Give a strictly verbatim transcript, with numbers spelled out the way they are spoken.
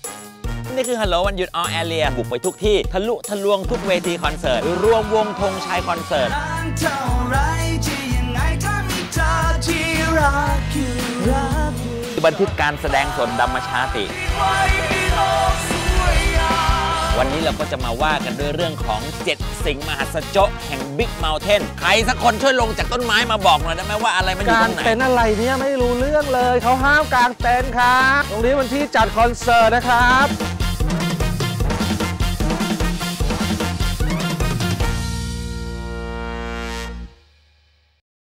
นี่คือฮัลโหลวันหยุดออแอเรียบุกไปทุกที่ทะลุทะลวงทุกเวทีคอนเสิร์ตรวมวงธงชัยคอนเสิร์ตบันทึกการแสดงสดดัมมชาติวันนี้เราก็จะมาว่ากันด้วยเรื่องของเจ็ดสิ่งมหัศจรรย์แห่งบิ๊กเมลเทนใครสักคนช่วยลงจากต้นไม้มาบอกหน่อยได้ไหมว่าอะไรมันอยู่ตรงไหนกางเต็นท์อะไรเนี่ยไม่รู้เรื่องเลยเขาห้ามกางเต็นท์ครับตรงนี้วันที่จัดคอนเสิร์ตนะครับ